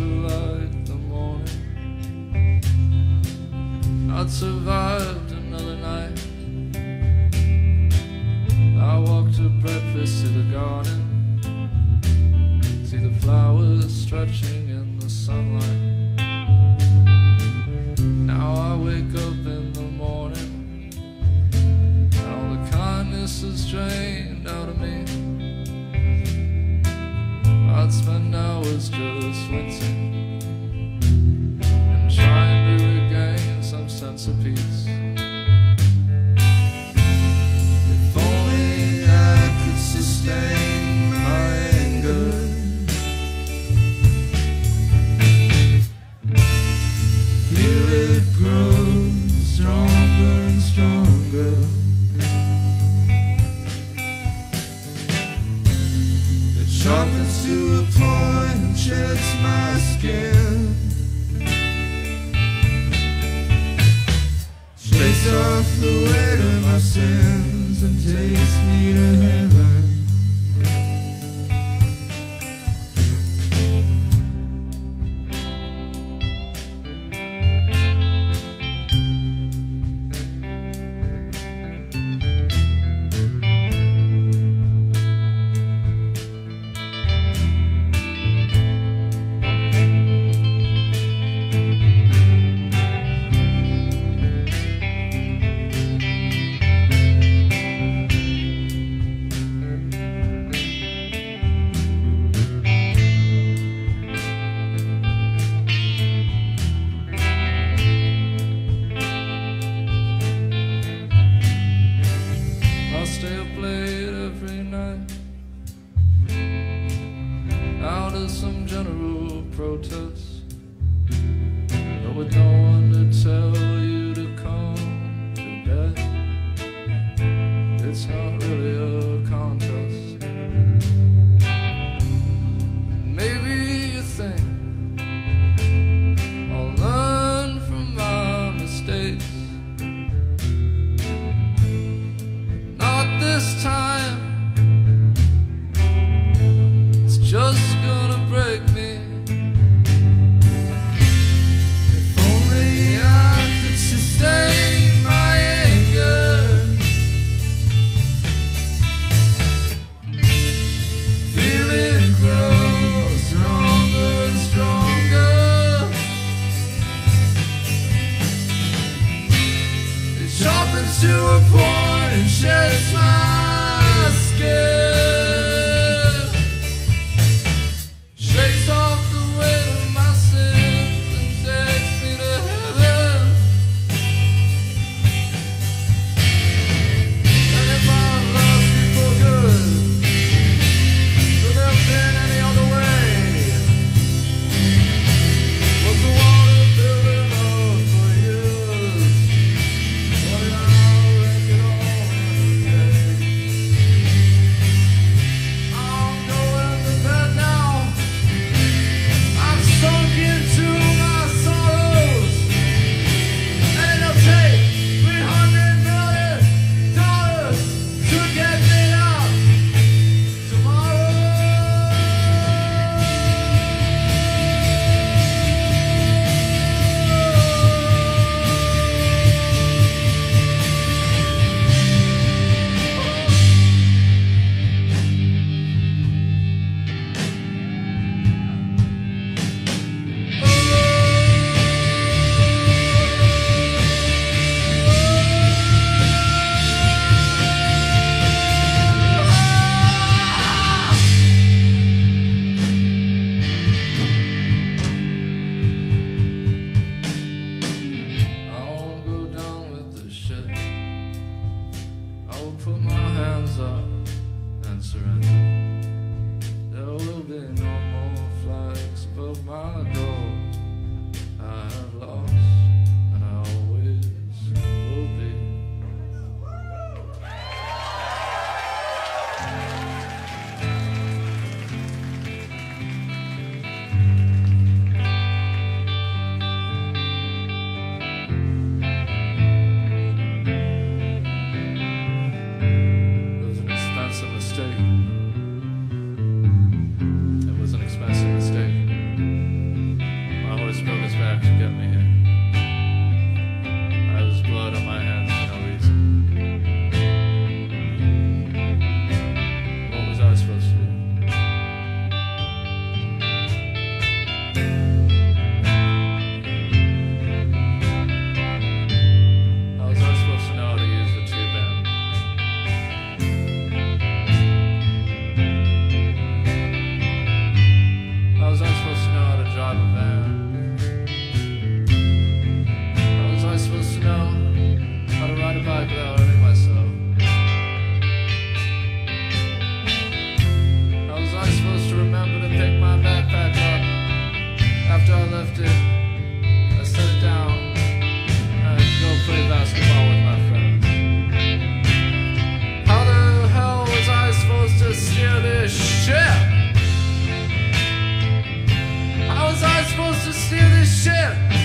to light the morning. I'd survived another night. I walked to breakfast to the garden, see the flowers stretching in the sunlight. Now I wake up in the morning, and all the kindness is drained out of me. I'd spend hours just wincing and trying to regain some sense of peace. If only I could sustain my anger, feel it grow stronger and stronger. It sharpens to a point and sheds my skin. Shakes off the weight of my sins and takes me to heaven. Stay up late every night, out of some general protest, but with no one to tell you to come to bed. It's not really a contest. Maybe you think I'll learn from my mistakes. This time, it's just gonna break me. If only left it, I set it down, and go play basketball with my friends. How the hell was I supposed to steer this ship? How was I supposed to steer this ship?